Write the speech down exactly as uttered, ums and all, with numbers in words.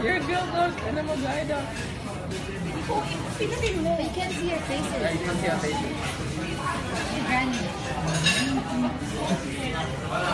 You're a girl, dog. Ano mo, guy, dog? Pinutin mo. You can't see your faces. I can't see your face. Granny.